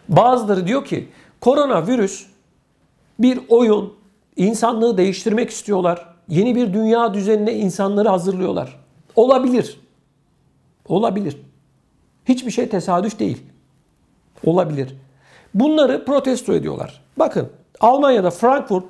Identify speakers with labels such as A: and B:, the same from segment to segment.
A: Bazıları diyor ki koronavirüs bir oyun, insanlığı değiştirmek istiyorlar. Yeni bir dünya düzenine insanları hazırlıyorlar. Olabilir. Olabilir. Hiçbir şey tesadüf değil. Olabilir. Bunları protesto ediyorlar. Bakın Almanya'da Frankfurt,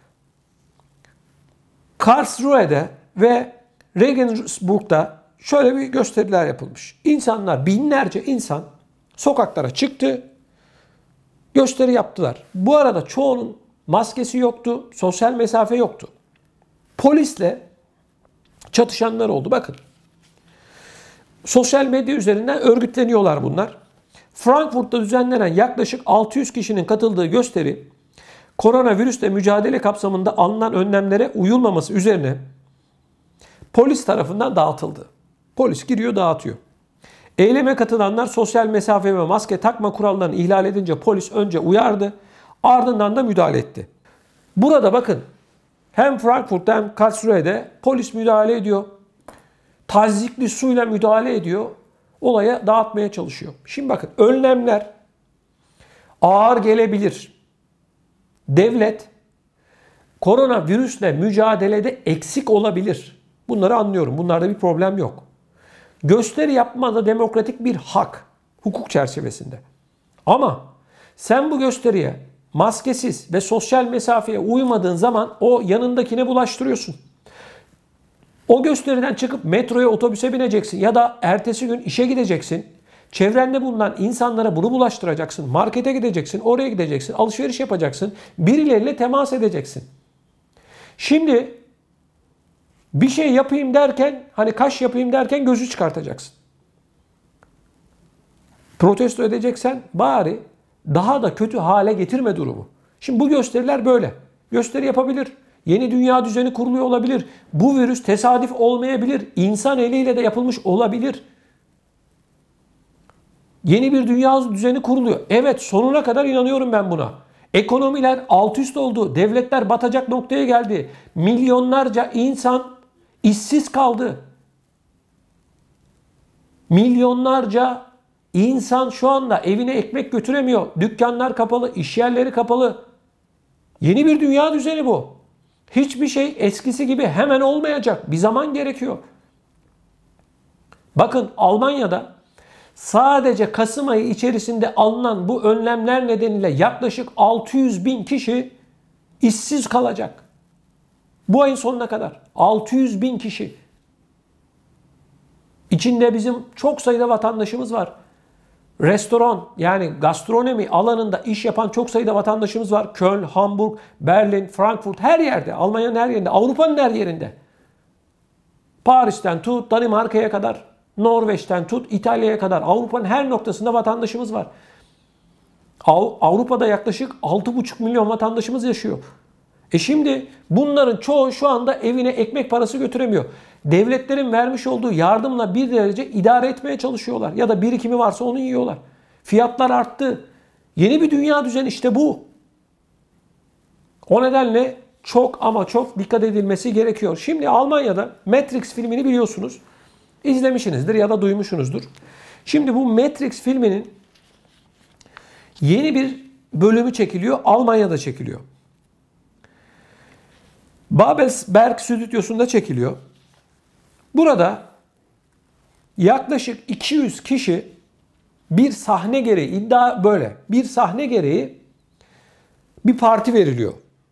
A: Karlsruhe'de ve Regensburg'da şöyle bir gösteriler yapılmış. İnsanlar, binlerce insan sokaklara çıktı, gösteri yaptılar. Bu arada çoğunun maskesi yoktu, sosyal mesafe yoktu. Polisle çatışanlar oldu. Bakın. Sosyal medya üzerinden örgütleniyorlar bunlar. Frankfurt'ta düzenlenen yaklaşık 600 kişinin katıldığı gösteri, koronavirüsle mücadele kapsamında alınan önlemlere uyulmaması üzerine polis tarafından dağıtıldı. Polis giriyor, dağıtıyor. Eyleme katılanlar sosyal mesafe ve maske takma kurallarını ihlal edince polis önce uyardı, ardından da müdahale etti. Burada bakın hem Frankfurt'ta hem Karlsruhe'de polis müdahale ediyor. Tazyikli suyla müdahale ediyor. Olaya dağıtmaya çalışıyor. Şimdi bakın önlemler ağır gelebilir. Devlet koronavirüsle mücadelede eksik olabilir. Bunları anlıyorum. Bunlarda bir problem yok. Gösteri yapma da demokratik bir hak. Hukuk çerçevesinde. Ama sen bu gösteriye maskesiz ve sosyal mesafeye uymadığın zaman o yanındakine bulaştırıyorsun. O gösteriden çıkıp metroya, otobüse bineceksin ya da ertesi gün işe gideceksin. Çevrende bulunan insanlara bunu bulaştıracaksın. Markete gideceksin, oraya gideceksin, alışveriş yapacaksın. Birileriyle temas edeceksin. Şimdi bir şey yapayım derken, hani kaş yapayım derken gözü çıkartacaksın. Protesto edeceksen bari daha da kötü hale getirme durumu. Şimdi bu gösteriler böyle. Gösteri yapabilir. Yeni dünya düzeni kuruluyor olabilir. Bu virüs tesadüf olmayabilir. İnsan eliyle de yapılmış olabilir. Yeni bir dünya düzeni kuruluyor. Evet, sonuna kadar inanıyorum ben buna. Ekonomiler alt üst oldu. Devletler batacak noktaya geldi. Milyonlarca insan işsiz kaldı. Milyonlarca insan şu anda evine ekmek götüremiyor. Dükkanlar kapalı, iş yerleri kapalı. Yeni bir dünya düzeni bu. Hiçbir şey eskisi gibi hemen olmayacak. Bir zaman gerekiyor. Bakın Almanya'da sadece Kasım ayı içerisinde alınan bu önlemler nedeniyle yaklaşık 600 bin kişi işsiz kalacak. Bu ayın sonuna kadar 600 bin kişi. İçinde bizim çok sayıda vatandaşımız var. Restoran yani gastronomi alanında iş yapan çok sayıda vatandaşımız var. Köln, Hamburg, Berlin, Frankfurt her yerde. Almanya'nın her yerinde. Avrupa'nın her yerinde. Paris'ten tut Danimarka'ya kadar. Norveç'ten tut İtalya'ya kadar. Avrupa'nın her noktasında vatandaşımız var. Avrupa'da yaklaşık 6,5 milyon vatandaşımız yaşıyor. Şimdi bunların çoğu şu anda evine ekmek parası götüremiyor. Devletlerin vermiş olduğu yardımla bir derece idare etmeye çalışıyorlar. Ya da birikimi varsa onu yiyorlar. Fiyatlar arttı. Yeni bir dünya düzeni işte bu. O nedenle çok ama çok dikkat edilmesi gerekiyor. Şimdi Almanya'da Matrix filmini biliyorsunuz. İzlemişsinizdir ya da duymuşsunuzdur. Şimdi bu Matrix filminin yeni bir bölümü çekiliyor. Almanya'da çekiliyor. Babelsberg stüdyosunda çekiliyor. Burada yaklaşık 200 kişi bir sahne gereği, iddia böyle, bir sahne gereği bir parti veriliyor.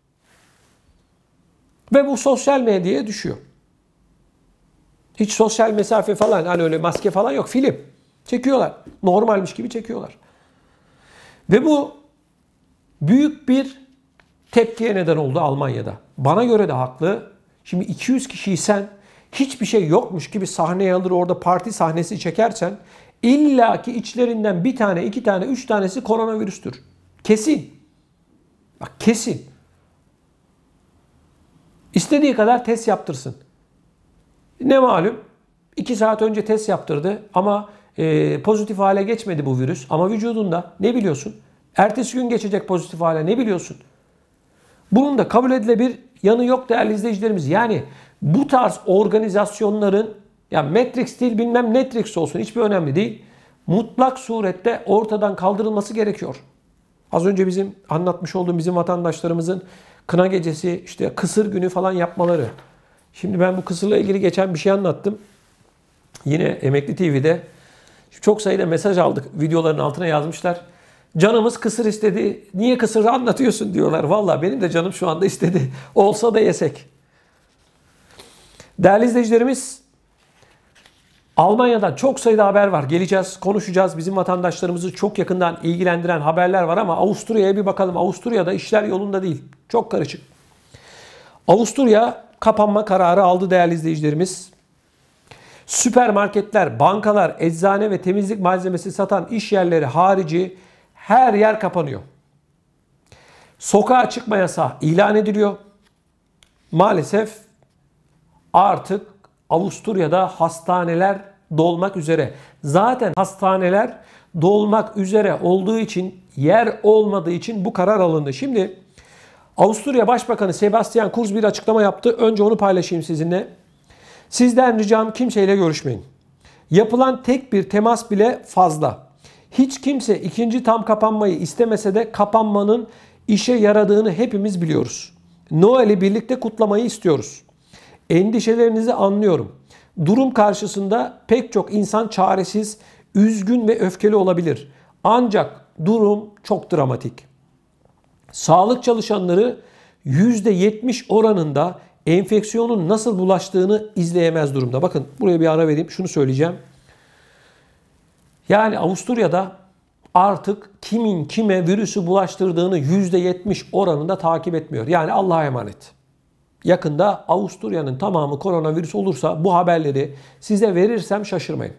A: Ve bu sosyal medyaya düşüyor. Hiç sosyal mesafe falan, hani öyle maske falan yok. Film çekiyorlar. Normalmiş gibi çekiyorlar. Ve bu büyük bir tepkiye neden oldu Almanya'da. Bana göre de haklı. Şimdi 200 kişiyi sen hiçbir şey yokmuş gibi sahneye alır orada parti sahnesi çekersen illaki içlerinden bir tane, iki tane, üç tanesi koronavirüstür. Kesin. Bak kesin. İstediği kadar test yaptırsın. Ne malum? 2 saat önce test yaptırdı ama pozitif hale geçmedi bu virüs. Ama vücudunda ne biliyorsun? Ertesi gün geçecek pozitif hale ne biliyorsun? Bunun da kabul edilebilir yanı yok değerli izleyicilerimiz. Yani bu tarz organizasyonların ya Matrix değil bilmem Netrix olsun hiçbir önemli değil. mutlak surette ortadan kaldırılması gerekiyor. Az önce bizim anlatmış olduğum bizim vatandaşlarımızın kına gecesi, işte kısır günü falan yapmaları. Şimdi ben bu kısırla ilgili geçen bir şey anlattım. Yine Emekli TV'de çok sayıda mesaj aldık. Videoların altına yazmışlar. Canımız kısır istedi. Niye kısır anlatıyorsun diyorlar. Vallahi benim de canım şu anda istedi. Olsa da yesek. Değerli izleyicilerimiz, Almanya'dan çok sayıda haber var. Geleceğiz, konuşacağız. Bizim vatandaşlarımızı çok yakından ilgilendiren haberler var ama Avusturya'ya bir bakalım. Avusturya'da işler yolunda değil. Çok karışık. Avusturya kapanma kararı aldı değerli izleyicilerimiz. Süpermarketler, bankalar, eczane ve temizlik malzemesi satan iş yerleri harici her yer kapanıyor. Sokağa çıkma yasağı ilan ediliyor. Maalesef artık Avusturya'da hastaneler dolmak üzere. Zaten hastaneler dolmak üzere olduğu için, yer olmadığı için bu karar alındı. Şimdi Avusturya Başbakanı Sebastian Kurz bir açıklama yaptı. Önce onu paylaşayım sizinle. Sizden ricam kimseyle görüşmeyin. Yapılan tek bir temas bile fazla. Hiç kimse ikinci tam kapanmayı istemese de kapanmanın işe yaradığını hepimiz biliyoruz. Noel'i birlikte kutlamayı istiyoruz. Endişelerinizi anlıyorum. Durum karşısında pek çok insan çaresiz, üzgün ve öfkeli olabilir. Ancak durum çok dramatik. Sağlık çalışanları %70 oranında enfeksiyonun nasıl bulaştığını izleyemez durumda. Bakın buraya bir ara vereyim. Şunu söyleyeceğim. Yani Avusturya'da artık kimin kime virüsü bulaştırdığını %70 oranında takip etmiyor. Yani Allah'a emanet. Yakında Avusturya'nın tamamı koronavirüs olursa bu haberleri size verirsem şaşırmayın.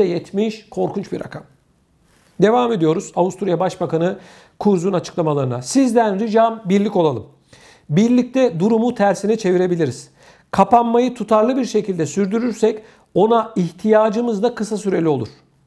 A: %70 korkunç bir rakam. Devam ediyoruz Avusturya Başbakanı Kurz'un açıklamalarına. Sizden ricam birlik olalım. Birlikte durumu tersine çevirebiliriz. Kapanmayı tutarlı bir şekilde sürdürürsek ona ihtiyacımız da kısa süreli olur.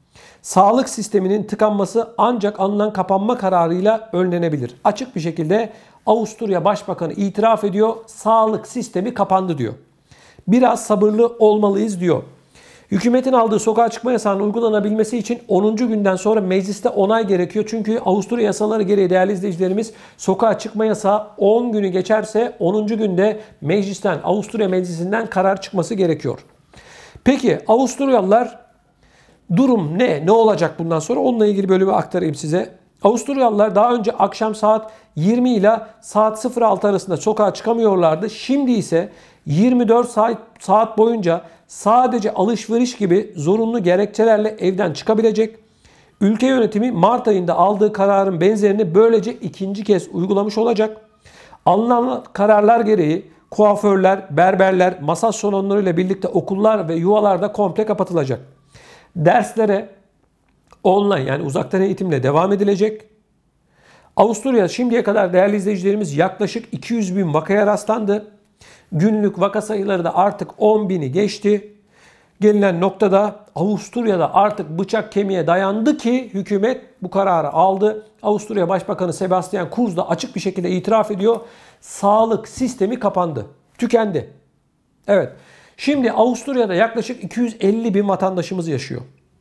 A: Sağlık sisteminin tıkanması ancak alınan kapanma kararıyla önlenebilir. Açık bir şekilde Avusturya Başbakanı itiraf ediyor. Sağlık sistemi kapandı diyor. Biraz sabırlı olmalıyız diyor. Hükümetin aldığı sokağa çıkma yasağının uygulanabilmesi için 10. günden sonra mecliste onay gerekiyor. Çünkü Avusturya yasaları gereği değerli izleyicilerimiz sokağa çıkma yasağı 10 günü geçerse 10. günde meclisten, Avusturya meclisinden karar çıkması gerekiyor. Peki Avusturyalılar durum ne? Ne olacak bundan sonra? Onunla ilgili böyle bir aktarayım size. Avusturyalılar daha önce akşam saat 20 ile saat 06 arasında sokağa çıkamıyorlardı. Şimdi ise 24 saat boyunca sadece alışveriş gibi zorunlu gerekçelerle evden çıkabilecek. Ülke yönetimi Mart ayında aldığı kararın benzerini böylece ikinci kez uygulamış olacak. Alınan kararlar gereği kuaförler, berberler, masaj salonlarıyla birlikte okullar ve yuvalarda komple kapatılacak. Derslere online yani uzaktan eğitimle devam edilecek. Avusturya şimdiye kadar değerli izleyicilerimiz yaklaşık 200 bin vakaya rastlandı. Günlük vaka sayıları da artık 10 bini geçti. Gelinen noktada Avusturya'da artık bıçak kemiğe dayandı ki hükümet bu kararı aldı. Avusturya Başbakanı Sebastian Kurz da açık bir şekilde itiraf ediyor. Sağlık sistemi kapandı. Tükendi. Evet. Şimdi Avusturya'da yaklaşık 250 bin vatandaşımız yaşıyor.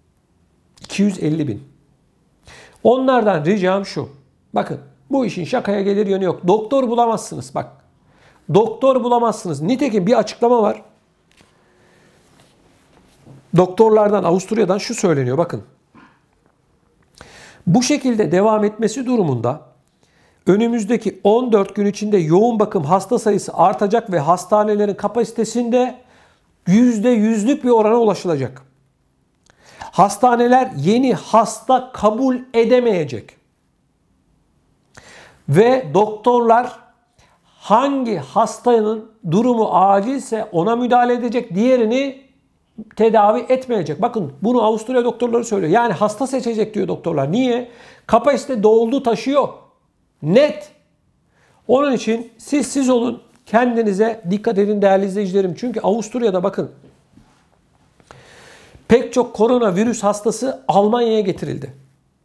A: 250 bin. Onlardan ricam şu. Bakın bu işin şakaya gelir yanı yok. Doktor bulamazsınız bak. Doktor bulamazsınız. Nitekim bir açıklama var. Doktorlardan Avusturya'dan şu söyleniyor bakın. Bu şekilde devam etmesi durumunda önümüzdeki 14 gün içinde yoğun bakım hasta sayısı artacak ve hastanelerin kapasitesinde %100'lük bir orana ulaşılacak. Hastaneler yeni hasta kabul edemeyecek. Ve doktorlar hangi hastanın durumu acilse ona müdahale edecek, diğerini tedavi etmeyecek. Bakın bunu Avusturya doktorları söylüyor. Yani hasta seçecek diyor doktorlar. Niye? Kapasite doldu taşıyor. Net. Onun için siz olun. Kendinize dikkat edin değerli izleyicilerim. Çünkü Avusturya'da bakın pek çok koronavirüs hastası Almanya'ya getirildi.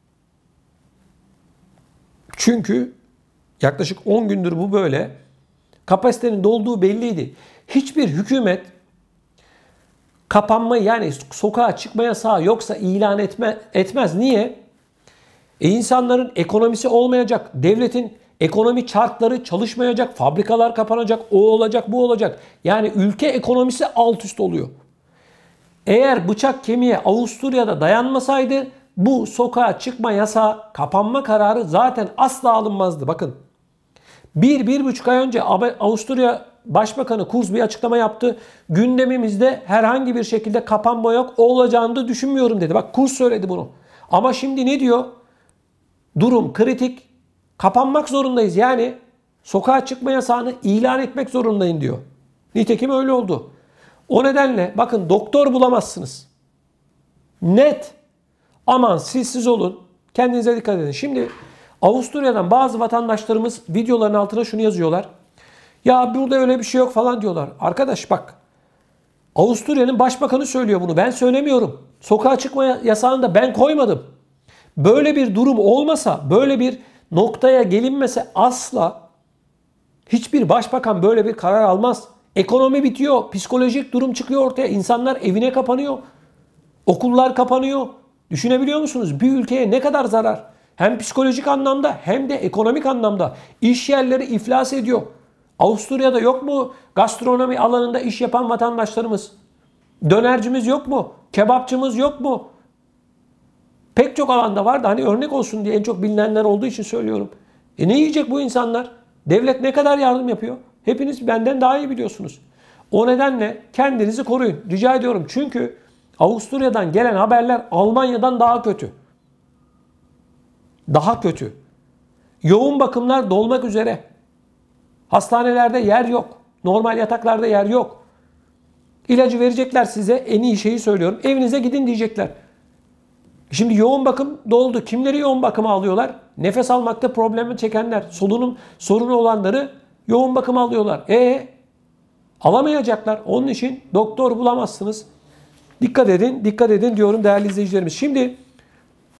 A: Çünkü yaklaşık 10 gündür bu böyle. Kapasitenin dolduğu belliydi. Hiçbir hükümet kapanmayı, yani sokağa çıkma yasağı yoksa ilan etmez. Niye? İnsanların ekonomisi olmayacak. Devletin ekonomi çarkları çalışmayacak. Fabrikalar kapanacak. O olacak, bu olacak. Yani ülke ekonomisi alt üst oluyor. Eğer bıçak kemiğe Avusturya'da dayanmasaydı bu sokağa çıkma yasağı, kapanma kararı zaten asla alınmazdı. Bakın, 1-1,5 ay önce Avusturya Başbakanı Kurz bir açıklama yaptı. Gündemimizde herhangi bir şekilde kapanma yok, olacağını da düşünmüyorum dedi. Bak, Kurz söyledi bunu. Ama şimdi ne diyor? Durum kritik. Kapanmak zorundayız. Yani sokağa çıkma yasağını ilan etmek zorundayım diyor. Nitekim öyle oldu. O nedenle bakın, doktor bulamazsınız. Net. Aman siz olun. Kendinize dikkat edin. Şimdi Avusturya'dan bazı vatandaşlarımız videoların altına şunu yazıyorlar. Ya burada öyle bir şey yok falan diyorlar. Arkadaş bak, Avusturya'nın başbakanı söylüyor bunu. Ben söylemiyorum. Sokağa çıkma yasağını da ben koymadım. Böyle bir durum olmasa, böyle bir noktaya gelinmese asla hiçbir başbakan böyle bir karar almaz. Ekonomi bitiyor, psikolojik durum çıkıyor ortaya. İnsanlar evine kapanıyor, okullar kapanıyor. Düşünebiliyor musunuz? Bir ülkeye ne kadar zarar? Hem psikolojik anlamda hem de ekonomik anlamda. İş yerleri iflas ediyor. Avusturya'da yok mu gastronomi alanında iş yapan vatandaşlarımız? Dönercimiz yok mu? Kebapçımız yok mu? Pek çok alanda var da hani örnek olsun diye en çok bilinenler olduğu için söylüyorum. Ne yiyecek bu insanlar? Devlet ne kadar yardım yapıyor? Hepiniz benden daha iyi biliyorsunuz. O nedenle kendinizi koruyun. Rica ediyorum. Çünkü Avusturya'dan gelen haberler Almanya'dan daha kötü. Daha kötü. Yoğun bakımlar dolmak üzere. Hastanelerde yer yok. Normal yataklarda yer yok. İlacı verecekler size. En iyi şeyi söylüyorum. Evinize gidin diyecekler. Şimdi yoğun bakım doldu. Kimleri yoğun bakıma alıyorlar? Nefes almakta problemi çekenler, solunum sorunu olanları yoğun bakıma alıyorlar. Alamayacaklar. Onun için doktor bulamazsınız. Dikkat edin, dikkat edin diyorum değerli izleyicilerimiz. Şimdi